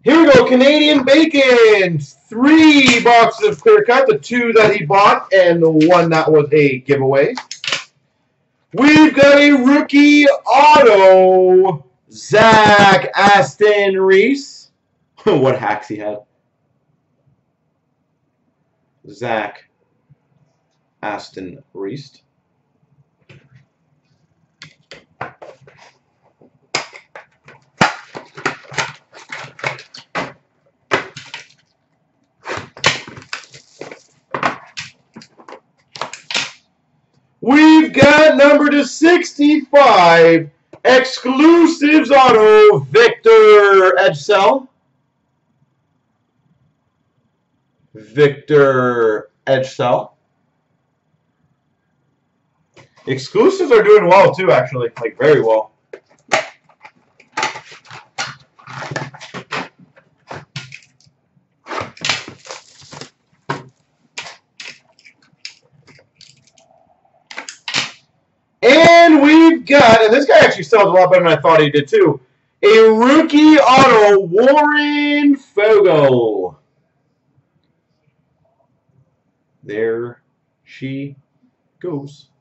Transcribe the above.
Here we go, Canadian Bacon. 3 boxes of clear cut, the 2 that he bought and the 1 that was a giveaway. We've got a rookie auto, Zach Aston Reese. What hacks he had. Zach Aston Reese. We've got number to 65, exclusives auto, Victor Edsel. Victor Edsel. Exclusives are doing well too, actually, like very well. And we've got, and this guy actually sells a lot better than I thought he did too, a rookie auto, Warren Fogle. There she goes.